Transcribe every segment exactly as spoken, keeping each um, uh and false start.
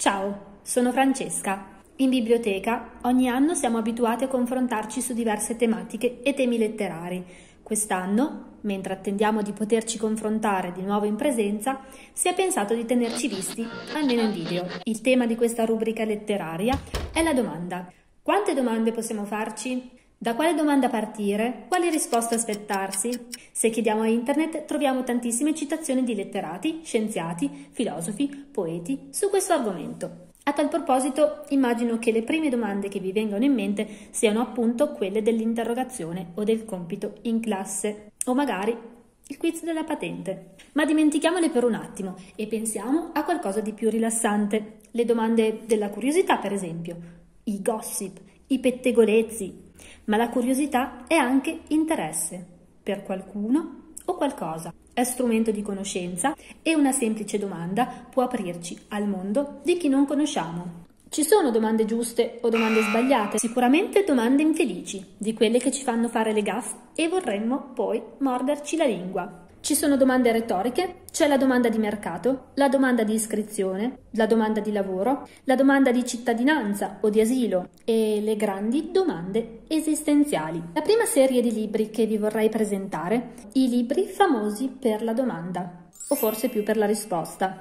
Ciao, sono Francesca. In biblioteca ogni anno siamo abituati a confrontarci su diverse tematiche e temi letterari. Quest'anno, mentre attendiamo di poterci confrontare di nuovo in presenza, si è pensato di tenerci visti almeno in video. Il tema di questa rubrica letteraria è la domanda. Quante domande possiamo farci? Da quale domanda partire? Quali risposte aspettarsi? Se chiediamo a internet troviamo tantissime citazioni di letterati, scienziati, filosofi, poeti su questo argomento. A tal proposito, immagino che le prime domande che vi vengono in mente siano appunto quelle dell'interrogazione o del compito in classe, o magari il quiz della patente. Ma dimentichiamole per un attimo e pensiamo a qualcosa di più rilassante. Le domande della curiosità, per esempio, i gossip, i pettegolezzi. Ma la curiosità è anche interesse per qualcuno o qualcosa. È strumento di conoscenza e una semplice domanda può aprirci al mondo di chi non conosciamo. Ci sono domande giuste o domande sbagliate? Sicuramente domande infelici, di quelle che ci fanno fare le gaffe e vorremmo poi morderci la lingua. Ci sono domande retoriche, c'è la domanda di mercato, la domanda di iscrizione, la domanda di lavoro, la domanda di cittadinanza o di asilo e le grandi domande esistenziali. La prima serie di libri che vi vorrei presentare, i libri famosi per la domanda, o forse più per la risposta.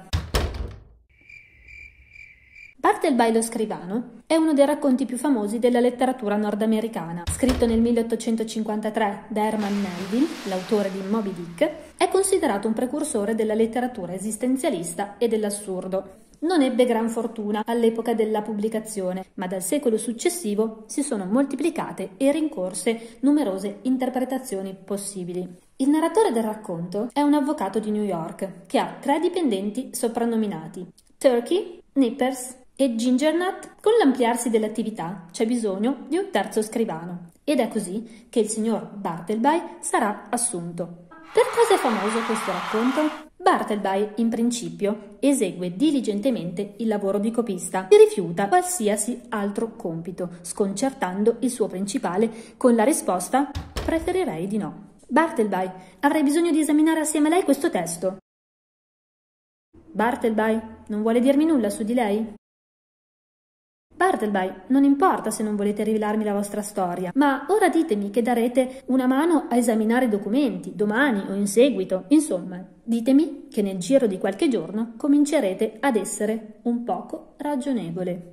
Bartleby lo scrivano è uno dei racconti più famosi della letteratura nordamericana. Scritto nel milleottocentocinquantatré da Herman Melville, l'autore di Moby Dick, è considerato un precursore della letteratura esistenzialista e dell'assurdo. Non ebbe gran fortuna all'epoca della pubblicazione, ma dal secolo successivo si sono moltiplicate e rincorse numerose interpretazioni possibili. Il narratore del racconto è un avvocato di New York che ha tre dipendenti soprannominati Turkey, Nippers e Gingernut. Con l'ampliarsi dell'attività c'è bisogno di un terzo scrivano ed è così che il signor Bartleby sarà assunto. Per cosa è famoso questo racconto? Bartleby, in principio, esegue diligentemente il lavoro di copista e rifiuta qualsiasi altro compito, sconcertando il suo principale con la risposta «preferirei di no». Bartleby, avrei bisogno di esaminare assieme a lei questo testo. Bartleby, non vuole dirmi nulla su di lei? Bartleby, non importa se non volete rivelarmi la vostra storia, ma ora ditemi che darete una mano a esaminare i documenti, domani o in seguito. Insomma, ditemi che nel giro di qualche giorno comincerete ad essere un poco ragionevole.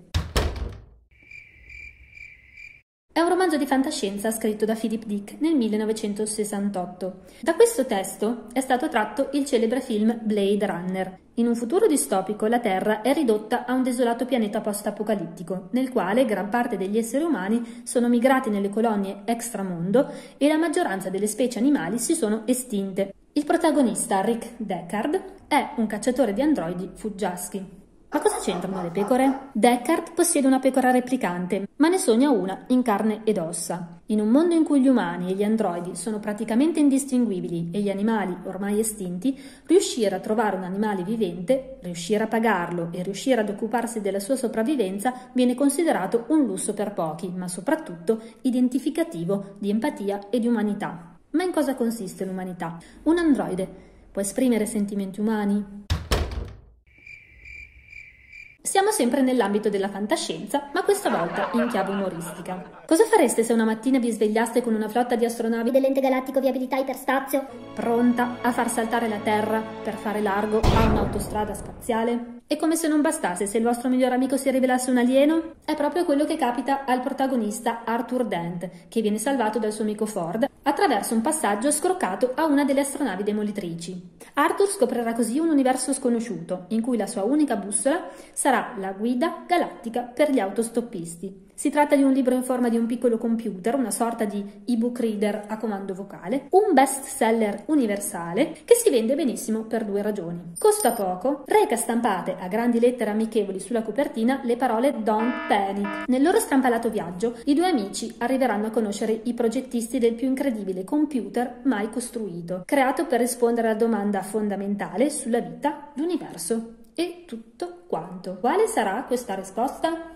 È un romanzo di fantascienza scritto da Philip Dick nel millenovecentosessantotto. Da questo testo è stato tratto il celebre film Blade Runner. In un futuro distopico la Terra è ridotta a un desolato pianeta post-apocalittico, nel quale gran parte degli esseri umani sono migrati nelle colonie extramondo e la maggioranza delle specie animali si sono estinte. Il protagonista, Rick Deckard, è un cacciatore di androidi fuggiaschi. Ma cosa c'entrano le pecore? Deckard possiede una pecora replicante, ma ne sogna una in carne ed ossa. In un mondo in cui gli umani e gli androidi sono praticamente indistinguibili e gli animali ormai estinti, riuscire a trovare un animale vivente, riuscire a pagarlo e riuscire ad occuparsi della sua sopravvivenza viene considerato un lusso per pochi, ma soprattutto identificativo di empatia e di umanità. Ma in cosa consiste l'umanità? Un androide può esprimere sentimenti umani? Siamo sempre nell'ambito della fantascienza, ma questa volta in chiave umoristica. Cosa fareste se una mattina vi svegliaste con una flotta di astronavi dell'ente galattico viabilità iperspazio, pronta a far saltare la Terra per fare largo a un'autostrada spaziale? E come se non bastasse, se il vostro miglior amico si rivelasse un alieno? È proprio quello che capita al protagonista Arthur Dent, che viene salvato dal suo amico Ford attraverso un passaggio scroccato a una delle astronavi demolitrici. Arthur scoprirà così un universo sconosciuto, in cui la sua unica bussola sarà la guida galattica per gli autostoppisti. Si tratta di un libro in forma di un piccolo computer, una sorta di ebook reader a comando vocale, un best seller universale che si vende benissimo per due ragioni. Costa poco, reca stampate a grandi lettere amichevoli sulla copertina le parole Don't Panic. Nel loro strampalato viaggio, i due amici arriveranno a conoscere i progettisti del più incredibile computer mai costruito, creato per rispondere alla domanda fondamentale sulla vita, l'universo e tutto quanto. Quale sarà questa risposta?